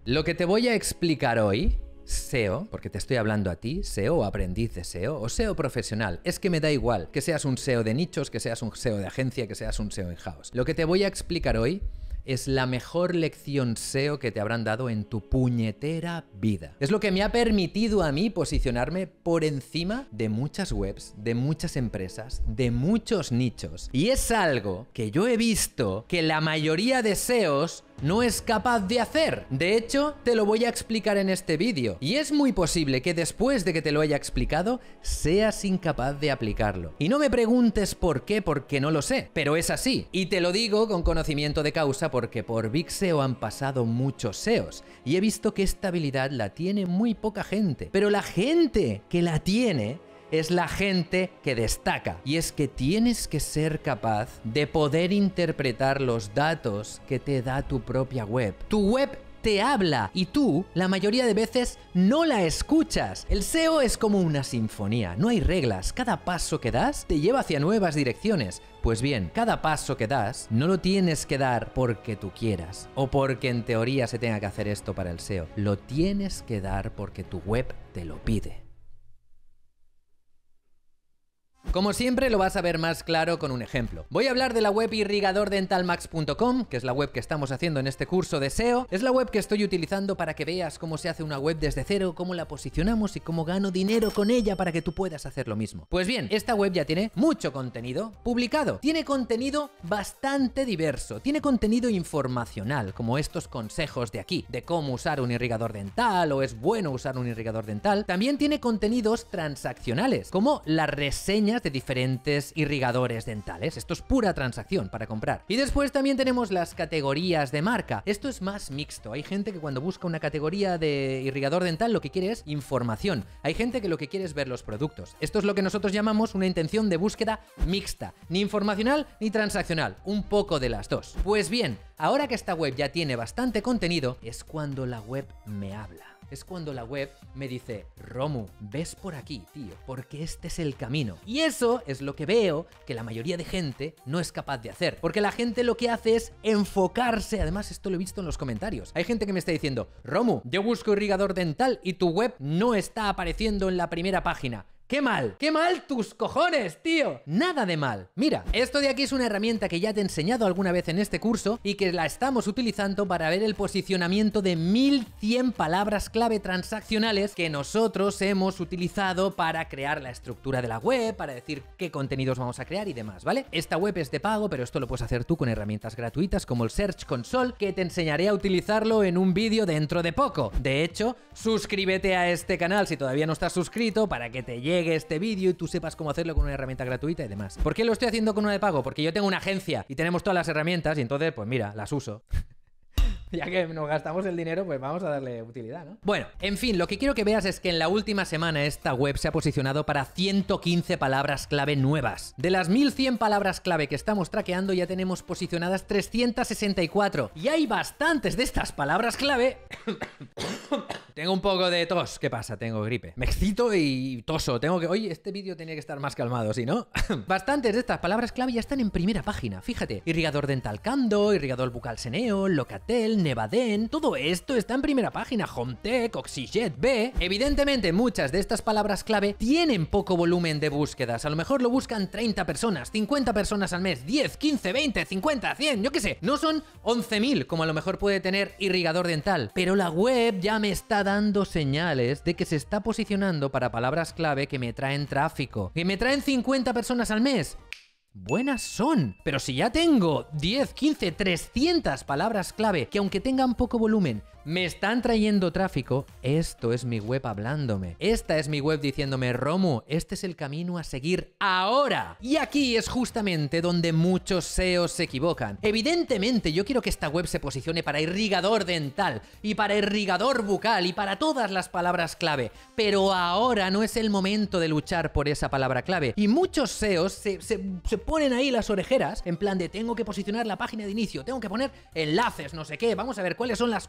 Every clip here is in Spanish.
Lo que te voy a explicar hoy, SEO, porque te estoy hablando a ti, SEO o aprendiz de SEO o SEO profesional, es que me da igual que seas un SEO de nichos, que seas un SEO de agencia, que seas un SEO in-house. Lo que te voy a explicar hoy es la mejor lección SEO que te habrán dado en tu puñetera vida. Es lo que me ha permitido a mí posicionarme por encima de muchas webs, de muchas empresas, de muchos nichos. Y es algo que yo he visto que la mayoría de SEOs no es capaz de hacer. De hecho, te lo voy a explicar en este vídeo. Y es muy posible que después de que te lo haya explicado, seas incapaz de aplicarlo. Y no me preguntes por qué, porque no lo sé. Pero es así. Y te lo digo con conocimiento de causa porque por Big SEO han pasado muchos SEOs. Y he visto que esta habilidad la tiene muy poca gente. Pero la gente que la tiene es la gente que destaca. Y es que tienes que ser capaz de poder interpretar los datos que te da tu propia web. Tu web te habla y tú, la mayoría de veces, no la escuchas. El SEO es como una sinfonía, no hay reglas. Cada paso que das te lleva hacia nuevas direcciones. Pues bien, cada paso que das no lo tienes que dar porque tú quieras o porque en teoría se tenga que hacer esto para el SEO. Lo tienes que dar porque tu web te lo pide. Como siempre lo vas a ver más claro con un ejemplo. Voy a hablar de la web irrigadordentalmax.com, que es la web que estamos haciendo en este curso de SEO. Es la web que estoy utilizando para que veas cómo se hace una web desde cero, cómo la posicionamos y cómo gano dinero con ella para que tú puedas hacer lo mismo. Pues bien, esta web ya tiene mucho contenido publicado. Tiene contenido bastante diverso. Tiene contenido informacional, como estos consejos de aquí, de cómo usar un irrigador dental o es bueno usar un irrigador dental. También tiene contenidos transaccionales, como las reseñas de diferentes irrigadores dentales. Esto es pura transacción para comprar. Y después también tenemos las categorías de marca. Esto es más mixto. Hay gente que cuando busca una categoría de irrigador dental lo que quiere es información. Hay gente que lo que quiere es ver los productos. Esto es lo que nosotros llamamos una intención de búsqueda mixta. Ni informacional ni transaccional. Un poco de las dos. Pues bien, ahora que esta web ya tiene bastante contenido, es cuando la web me habla. Es cuando la web me dice, Romu, ves por aquí, tío, porque este es el camino. Y eso es lo que veo que la mayoría de gente no es capaz de hacer. Porque la gente lo que hace es enfocarse. Además, esto lo he visto en los comentarios. Hay gente que me está diciendo, Romu, yo busco irrigador dental y tu web no está apareciendo en la primera página. ¡Qué mal! ¡Qué mal tus cojones, tío! Nada de mal. Mira, esto de aquí es una herramienta que ya te he enseñado alguna vez en este curso y que la estamos utilizando para ver el posicionamiento de 1100 palabras clave transaccionales que nosotros hemos utilizado para crear la estructura de la web, para decir qué contenidos vamos a crear y demás, ¿vale? Esta web es de pago, pero esto lo puedes hacer tú con herramientas gratuitas como el Search Console, que te enseñaré a utilizarlo en un vídeo dentro de poco. De hecho, suscríbete a este canal si todavía no estás suscrito para que te llegue este vídeo y tú sepas cómo hacerlo con una herramienta gratuita y demás. ¿Por qué lo estoy haciendo con una de pago? Porque yo tengo una agencia y tenemos todas las herramientas y entonces, pues mira, las uso. Ya que nos gastamos el dinero, pues vamos a darle utilidad, ¿no? Bueno, en fin, lo que quiero que veas es que en la última semana esta web se ha posicionado para 115 palabras clave nuevas. De las 1100 palabras clave que estamos traqueando ya tenemos posicionadas 364. Y hay bastantes de estas palabras clave... Tengo un poco de tos. ¿Qué pasa? Tengo gripe. Me excito y toso. Tengo que... Oye, este vídeo tenía que estar más calmado, ¿sí, no? Bastantes de estas palabras clave ya están en primera página. Fíjate. Irrigador dental Cando, irrigador bucal Seneo, Locatel, Nevaden... Todo esto está en primera página. Hometech, Oxyjet B... Evidentemente, muchas de estas palabras clave tienen poco volumen de búsquedas. A lo mejor lo buscan 30 personas, 50 personas al mes, 10, 15, 20, 50, 100, yo qué sé. No son 11.000 como a lo mejor puede tener irrigador dental. Pero la web ya me está dando señales de que se está posicionando para palabras clave que me traen tráfico. Que me traen 50 personas al mes. Buenas son, pero si ya tengo 10, 15, 300 palabras clave que aunque tengan poco volumen me están trayendo tráfico, esto es mi web hablándome. Esta es mi web diciéndome, Romu, este es el camino a seguir ahora. Y aquí es justamente donde muchos SEOs se equivocan. Evidentemente yo quiero que esta web se posicione para irrigador dental y para irrigador bucal y para todas las palabras clave, pero ahora no es el momento de luchar por esa palabra clave. Y muchos SEOs se ponen ahí las orejeras en plan de tengo que posicionar la página de inicio, tengo que poner enlaces, no sé qué, vamos a ver cuáles son las 4 palabras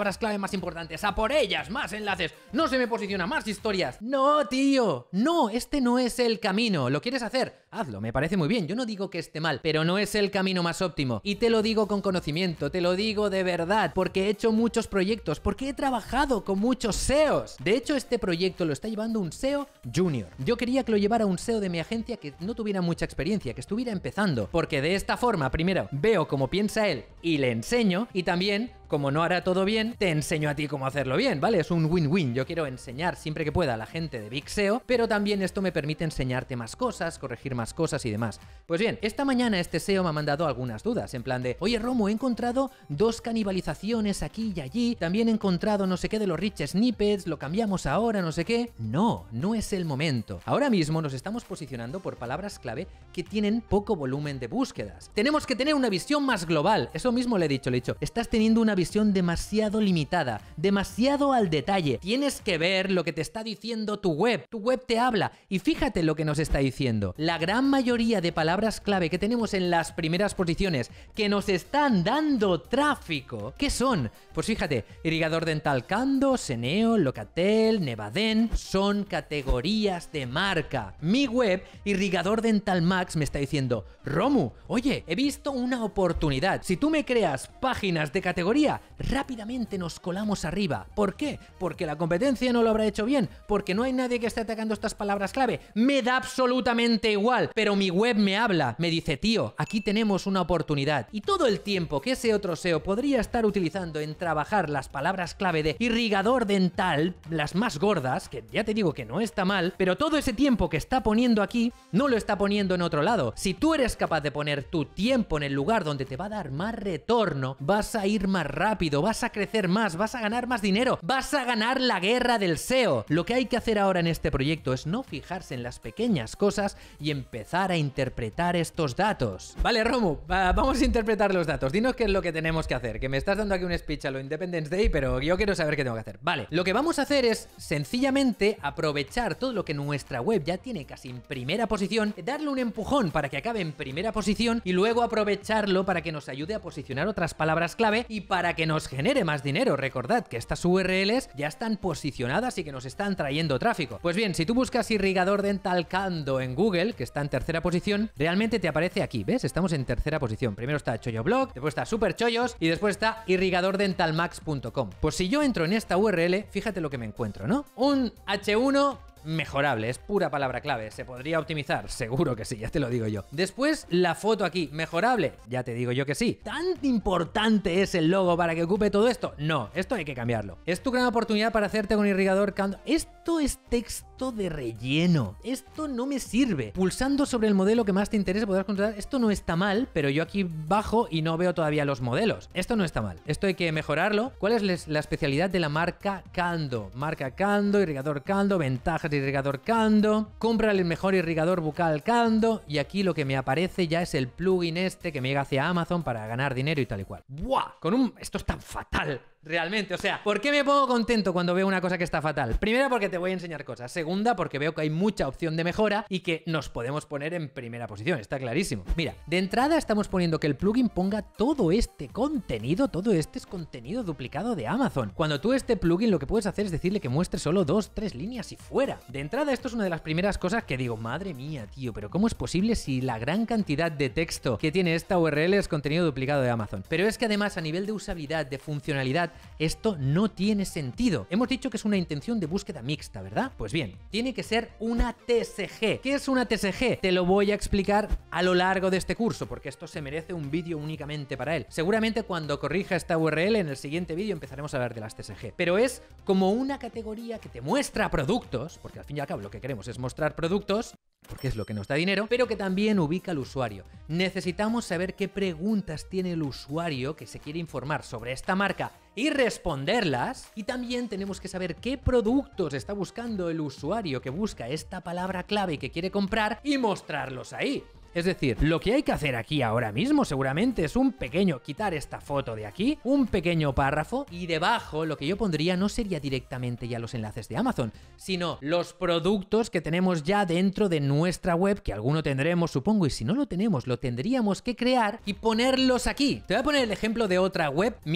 palabras clave más importantes, a por ellas, más enlaces, no se me posiciona, más historias. No, tío, no, este no es el camino. ¿Lo quieres hacer? Hazlo, me parece muy bien. Yo no digo que esté mal, pero no es el camino más óptimo. Y te lo digo con conocimiento, te lo digo de verdad, porque he hecho muchos proyectos, porque he trabajado con muchos SEOs. De hecho, este proyecto lo está llevando un SEO junior. Yo quería que lo llevara un SEO de mi agencia que no tuviera mucha experiencia, que estuviera empezando, porque de esta forma, primero, veo cómo piensa él y le enseño, y también, como no hará todo bien, te enseño a ti cómo hacerlo bien, ¿vale? Es un win-win. Yo quiero enseñar siempre que pueda a la gente de Big SEO, pero también esto me permite enseñarte más cosas, corregir más cosas y demás. Pues bien, esta mañana este SEO me ha mandado algunas dudas, en plan de, oye Romo, he encontrado 2 canibalizaciones aquí y allí, también he encontrado no sé qué de los rich snippets, lo cambiamos ahora, no sé qué. No, no es el momento. Ahora mismo nos estamos posicionando por palabras clave que tienen poco volumen de búsquedas. Tenemos que tener una visión más global. Eso mismo le he dicho, estás teniendo una visión demasiado limitada, demasiado al detalle. Tienes que ver lo que te está diciendo tu web. Tu web te habla y fíjate lo que nos está diciendo. La gran mayoría de palabras clave que tenemos en las primeras posiciones que nos están dando tráfico, ¿qué son? Pues fíjate, irrigador dental Cando, Seneo, Locatel, Nevaden, son categorías de marca. Mi web, Irrigador Dental Max, me está diciendo, Romu, oye, he visto una oportunidad. Si tú me creas páginas de categoría, rápidamente nos colamos arriba. ¿Por qué? Porque la competencia no lo habrá hecho bien, porque no hay nadie que esté atacando estas palabras clave. Me da absolutamente igual, pero mi web me habla, me dice, tío, aquí tenemos una oportunidad. Y todo el tiempo que ese otro SEO podría estar utilizando en trabajar las palabras clave de irrigador dental, las más gordas, que ya te digo que no está mal, pero todo ese tiempo que está poniendo aquí, no lo está poniendo en otro lado. Si tú eres capaz de poner tu tiempo en el lugar donde te va a dar más retorno, vas a ir más rápido, vas a crecer más, vas a ganar más dinero, vas a ganar la guerra del SEO. Lo que hay que hacer ahora en este proyecto es no fijarse en las pequeñas cosas y empezar a interpretar estos datos. Vale, Romu, vamos a interpretar los datos. Dinos qué es lo que tenemos que hacer, que me estás dando aquí un speech a lo Independence Day, pero yo quiero saber qué tengo que hacer. Vale, lo que vamos a hacer es sencillamente aprovechar todo lo que nuestra web ya tiene casi en primera posición, darle un empujón para que acabe en primera posición y luego aprovecharlo para que nos ayude a posicionar otras palabras clave y para que nos genere más dinero. Recordad que estas URLs ya están posicionadas y que nos están trayendo tráfico. Pues bien, si tú buscas irrigador dental Cando en Google, que está en tercera posición, realmente te aparece aquí, ¿ves? Estamos en tercera posición. Primero está Cholloblog, después está Superchollos y después está irrigadordentalmax.com. Pues si yo entro en esta URL, fíjate lo que me encuentro, ¿no? Un H1 mejorable, es pura palabra clave. ¿Se podría optimizar? Seguro que sí, ya te lo digo yo. Después, la foto aquí, mejorable, ya te digo yo que sí. ¿Tan importante es el logo para que ocupe todo esto? No, esto hay que cambiarlo. Es tu gran oportunidad para hacerte con irrigador Cando. Esto es texto de relleno. Esto no me sirve. Pulsando sobre el modelo que más te interese podrás controlar. Esto no está mal, pero yo aquí bajo y no veo todavía los modelos. Esto no está mal. Esto hay que mejorarlo. ¿Cuál es la especialidad de la marca Cando? Marca Cando, irrigador Cando, ventajas de irrigador Cando, compra el mejor irrigador bucal Cando, y aquí lo que me aparece ya es el plugin este que me llega hacia Amazon para ganar dinero y tal y cual. ¡Buah! Esto es tan fatal. Realmente, o sea, ¿por qué me pongo contento cuando veo una cosa que está fatal? Primera, porque te voy a enseñar cosas. Segunda, porque veo que hay mucha opción de mejora y que nos podemos poner en primera posición, está clarísimo. Mira, de entrada estamos poniendo que el plugin ponga todo este contenido, todo este es contenido duplicado de Amazon. Cuando tú este plugin lo que puedes hacer es decirle que muestre solo 2-3 líneas y fuera. De entrada esto es una de las primeras cosas que digo, madre mía, tío, pero ¿cómo es posible si la gran cantidad de texto que tiene esta URL es contenido duplicado de Amazon? Pero es que además a nivel de usabilidad, de funcionalidad, esto no tiene sentido. Hemos dicho que es una intención de búsqueda mixta, ¿verdad? Pues bien, tiene que ser una TSG. ¿Qué es una TSG? Te lo voy a explicar a lo largo de este curso, porque esto se merece un vídeo únicamente para él. Seguramente cuando corrija esta URL en el siguiente vídeo empezaremos a hablar de las TSG. Pero es como una categoría que te muestra productos, porque al fin y al cabo lo que queremos es mostrar productos, porque es lo que nos da dinero, pero que también ubica al usuario. Necesitamos saber qué preguntas tiene el usuario que se quiere informar sobre esta marca y responderlas, y también tenemos que saber qué productos está buscando el usuario que busca esta palabra clave y que quiere comprar y mostrarlos ahí. Es decir, lo que hay que hacer aquí ahora mismo seguramente es quitar esta foto de aquí, un pequeño párrafo, y debajo lo que yo pondría no sería directamente ya los enlaces de Amazon, sino los productos que tenemos ya dentro de nuestra web, que alguno tendremos supongo, y si no lo tenemos lo tendríamos que crear y ponerlos aquí. Te voy a poner el ejemplo de otra web mía,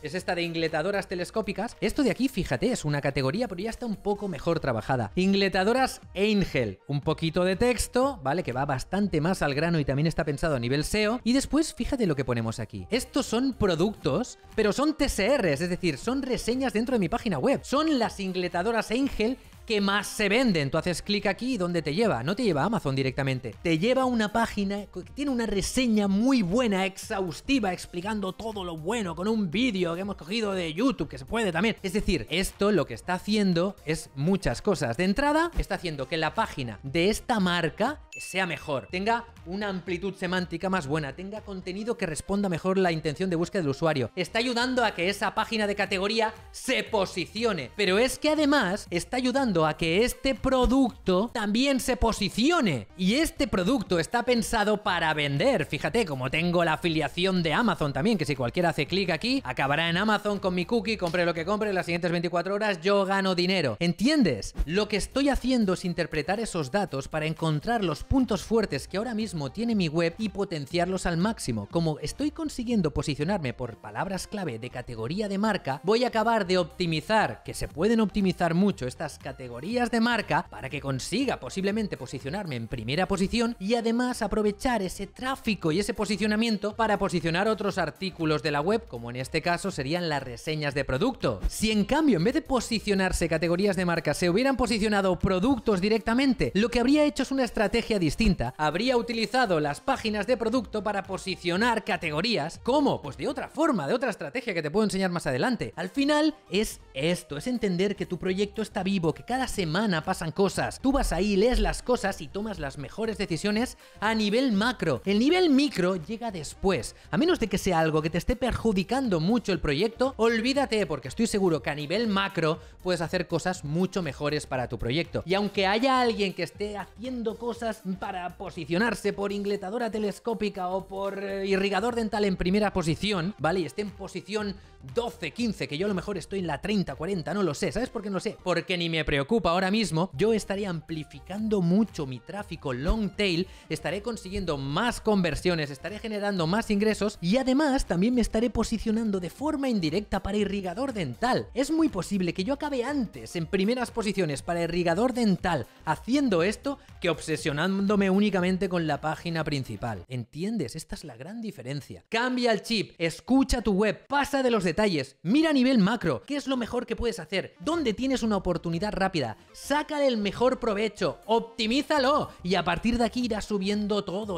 es esta de ingletadoras telescópicas. Esto de aquí, fíjate, es una categoría, pero ya está un poco mejor trabajada. Ingletadoras Angel, un poquito de texto, ¿vale? Que va bastante más al grano y también está pensado a nivel SEO. Y después, fíjate lo que ponemos aquí. Estos son productos, pero son TSRs, es decir, son reseñas dentro de mi página web. Son las ingletadoras Angel que más se venden. Tú haces clic aquí y ¿dónde te lleva? No te lleva a Amazon directamente. Te lleva a una página que tiene una reseña muy buena, exhaustiva, explicando todo lo bueno, con un vídeo que hemos cogido de YouTube, que se puede también. Es decir, esto lo que está haciendo es muchas cosas. De entrada, está haciendo que la página de esta marca sea mejor, tenga una amplitud semántica más buena, tenga contenido que responda mejor la intención de búsqueda del usuario. Está ayudando a que esa página de categoría se posicione. Pero es que además está ayudando a que este producto también se posicione. Y este producto está pensado para vender. Fíjate, como tengo la afiliación de Amazon también, que si cualquiera hace clic aquí, acabará en Amazon con mi cookie, compre lo que compre, las siguientes 24 horas yo gano dinero. ¿Entiendes? Lo que estoy haciendo es interpretar esos datos para encontrar los puntos fuertes que ahora mismo tiene mi web y potenciarlos al máximo. Como estoy consiguiendo posicionarme por palabras clave de categoría de marca, voy a acabar de optimizar, que se pueden optimizar mucho estas categorías de marca para que consiga posiblemente posicionarme en primera posición y además aprovechar ese tráfico y ese posicionamiento para posicionar otros artículos de la web, como en este caso serían las reseñas de producto. Si en cambio en vez de posicionarse categorías de marca se hubieran posicionado productos directamente, lo que habría hecho es una estrategia distinta. Habría utilizado las páginas de producto para posicionar categorías. ¿Cómo? Pues de otra forma, de otra estrategia que te puedo enseñar más adelante. Al final es esto, es entender que tu proyecto está vivo, que cada semana pasan cosas. Tú vas ahí, lees las cosas y tomas las mejores decisiones a nivel macro. El nivel micro llega después. A menos de que sea algo que te esté perjudicando mucho el proyecto, olvídate, porque estoy seguro que a nivel macro puedes hacer cosas mucho mejores para tu proyecto. Y aunque haya alguien que esté haciendo cosas para posicionarse por ingletadora telescópica o por irrigador dental en primera posición, ¿vale? Y esté en posición 12, 15, que yo a lo mejor estoy en la 30, 40, no lo sé. ¿Sabes por qué no lo sé? Porque ni me preocupa ahora mismo. Yo estaré amplificando mucho mi tráfico long tail, estaré consiguiendo más conversiones, estaré generando más ingresos y además también me estaré posicionando de forma indirecta para irrigador dental. Es muy posible que yo acabe antes en primeras posiciones para irrigador dental haciendo esto que obsesionándome únicamente con la página principal. ¿Entiendes? Esta es la gran diferencia. Cambia el chip, escucha tu web, pasa de los detalles, mira a nivel macro, qué es lo mejor que puedes hacer, dónde tienes una oportunidad rápida, sácale el mejor provecho, optimízalo y a partir de aquí irás subiendo todo.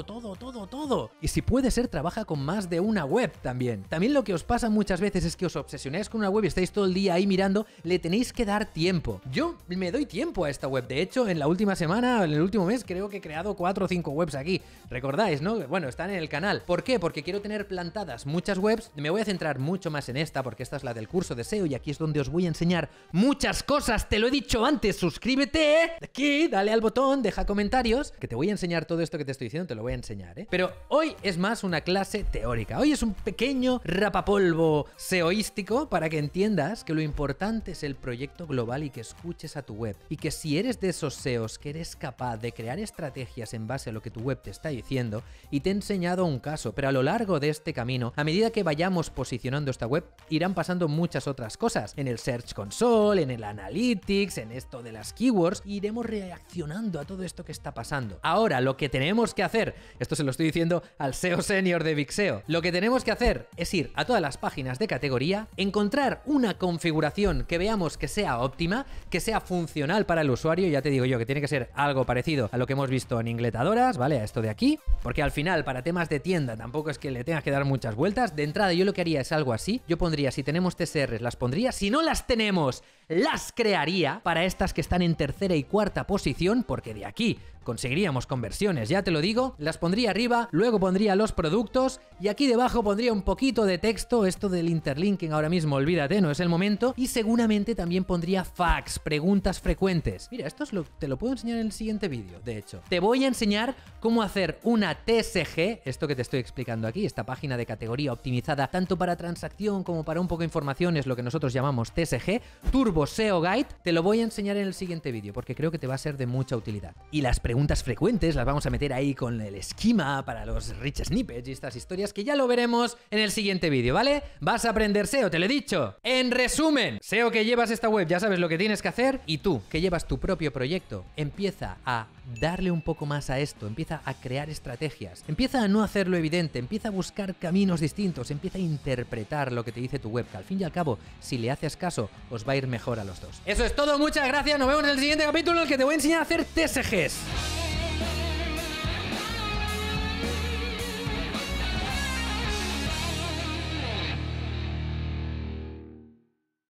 Y si puede ser, trabaja con más de una web también. También lo que os pasa muchas veces es que os obsesionáis con una web y estáis todo el día ahí mirando, le tenéis que dar tiempo. Yo me doy tiempo a esta web, de hecho en la última semana, en el último mes creo que he creado 4 o 5 webs aquí, recordáis, ¿no? Bueno, están en el canal. ¿Por qué? Porque quiero tener plantadas muchas webs, me voy a centrar mucho más en esta porque esta es la del curso de SEO y aquí es donde os voy a enseñar muchas cosas, te lo he dicho antes, suscríbete aquí, dale al botón, deja comentarios, que te voy a enseñar todo esto que te estoy diciendo, te lo voy a enseñar, ¿eh? Pero hoy es más una clase teórica, hoy es un pequeño rapapolvo seoístico para que entiendas que lo importante es el proyecto global y que escuches a tu web y que si eres de esos SEOs que eres capaz de crear estrategias en base a lo que tu web te está diciendo, y te he enseñado un caso, pero a lo largo de este camino, a medida que vayamos posicionando esta web, irán pasando muchas otras cosas, en el Search Console, en el Analytics, en esto de las keywords, iremos reaccionando a todo esto que está pasando. Ahora, lo que tenemos que hacer, esto se lo estoy diciendo al SEO Senior de Big SEO, lo que tenemos que hacer es ir a todas las páginas de categoría, encontrar una configuración que veamos que sea óptima, que sea funcional para el usuario, ya te digo yo que tiene que ser algo parecido a lo que hemos visto en ingletadoras, ¿vale? A esto de aquí, porque al final para temas de tienda tampoco es que le tengas que dar muchas vueltas. De entrada yo lo que haría es algo así, yo pondría, si tenemos TSRs las pondría, si no las tenemos las crearía para estas que están en tercera y cuarta posición, porque de aquí conseguiríamos conversiones, ya te lo digo, las pondría arriba, luego pondría los productos y aquí debajo pondría un poquito de texto, esto del interlinking ahora mismo, olvídate, no es el momento, y seguramente también pondría facts, preguntas frecuentes. Mira, esto te lo puedo enseñar en el siguiente vídeo, de hecho. Te voy a enseñar cómo hacer una TSG, esto que te estoy explicando aquí, esta página de categoría optimizada tanto para transacción como para un poco de información, es lo que nosotros llamamos TSG, Turbo nuevo SEO Guide, te lo voy a enseñar en el siguiente vídeo porque creo que te va a ser de mucha utilidad. Y las preguntas frecuentes las vamos a meter ahí con el esquema para los rich snippets y estas historias que ya lo veremos en el siguiente vídeo, ¿vale? Vas a aprender SEO, te lo he dicho. En resumen, SEO que llevas esta web, ya sabes lo que tienes que hacer, y tú que llevas tu propio proyecto, empieza a darle un poco más a esto, empieza a crear estrategias, empieza a no hacerlo evidente, empieza a buscar caminos distintos, empieza a interpretar lo que te dice tu web, que al fin y al cabo, si le haces caso, os va a ir mejor a los dos. Eso es todo, muchas gracias, nos vemos en el siguiente capítulo en el que te voy a enseñar a hacer TSGs.